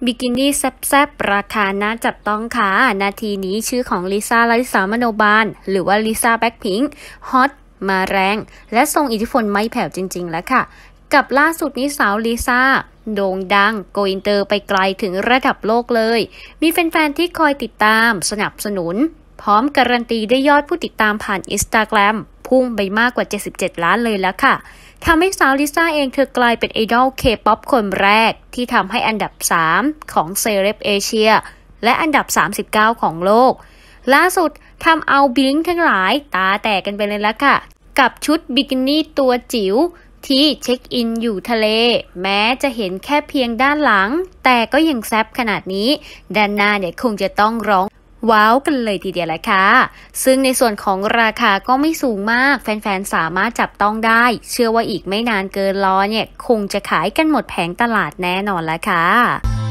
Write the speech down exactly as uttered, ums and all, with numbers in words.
บิกินี่แซ่บๆราคาน่าจับต้องค่ะนาทีนี้ชื่อของลิซ่าลาริสามโนบาลหรือว่าลิซ่าแบ็คพิงค์ฮอตมาแรงและทรงอิทธิพลไม่แผ่วจริงๆแล้วค่ะกับล่าสุดนี้สาวลิซ่าโด่งดังโกอินเตอร์ไปไกลถึงระดับโลกเลยมีแฟนๆที่คอยติดตามสนับสนุนพร้อมการันตีได้ยอดผู้ติดตามผ่าน Instagram พุ่งไปมากกว่าเจ็ดสิบเจ็ดล้านเลยแล้วค่ะทำให้สาวลิซ่าเองเธอกลายเป็นไอดอลเคป๊อปคนแรกที่ทำให้อันดับสามของเซเลบเอเชียและอันดับสามสิบเก้าของโลกล่าสุดทำเอาบลิงทั้งหลายตาแตกกันไปเลยแล้วค่ะกับชุดบิกินี่ตัวจิ๋วที่เช็คอินอยู่ทะเลแม้จะเห็นแค่เพียงด้านหลังแต่ก็ยังแซ่บขนาดนี้ด้านหน้าเนี่ยคงจะต้องร้องว้าวกันเลยทีเดียวแหละค่ะซึ่งในส่วนของราคาก็ไม่สูงมากแฟนๆสามารถจับต้องได้เชื่อว่าอีกไม่นานเกินรอเนี่ยคงจะขายกันหมดแผงตลาดแน่นอนแล้วค่ะ